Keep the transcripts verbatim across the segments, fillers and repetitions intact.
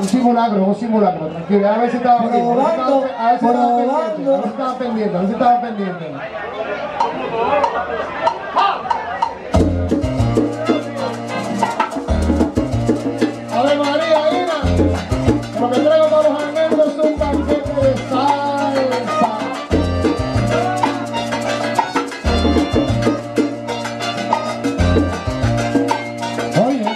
Un simulacro, un simulacro, tranquilo. A ver si estaba pendiente. Probando, A ver si estaba pendiente. A ver probando. si estaba pendiente. A ver si estaba pendiente. Ave María, Ina. Lo que traigo para los almendros es un banquete de salsa. Oye.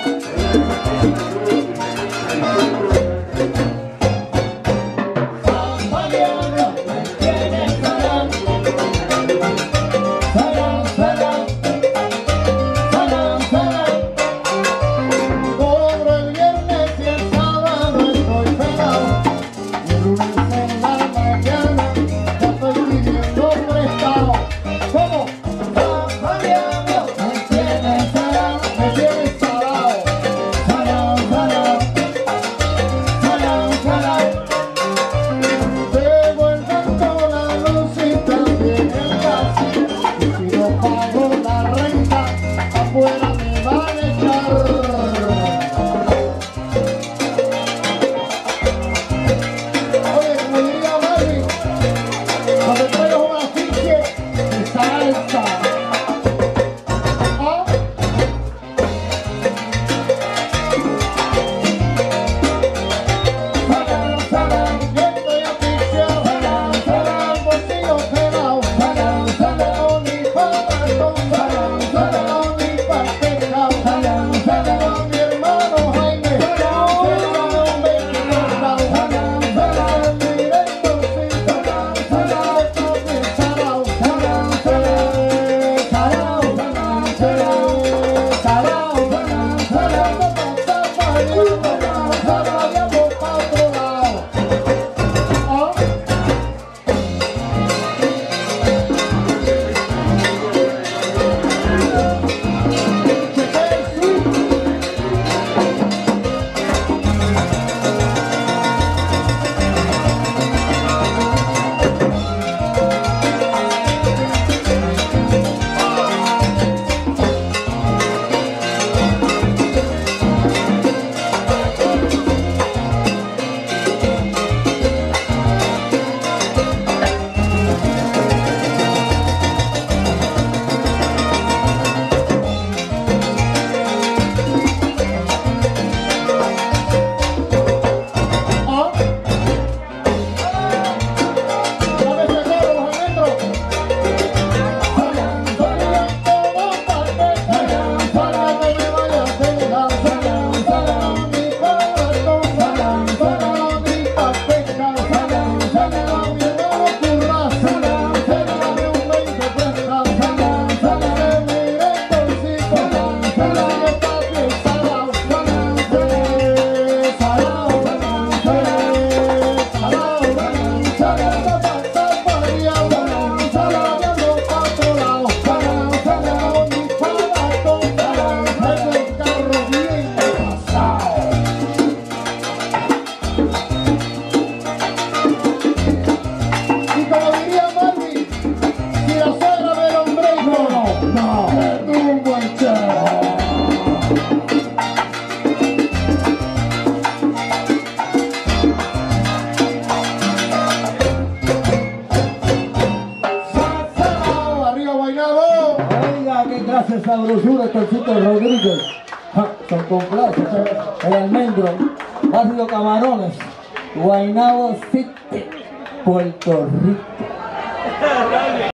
Gracias, sabrosura, Torcito Rodríguez. Ja, son complaces. El almendro, Barrio Camarones, Guaynabo City, Puerto Rico.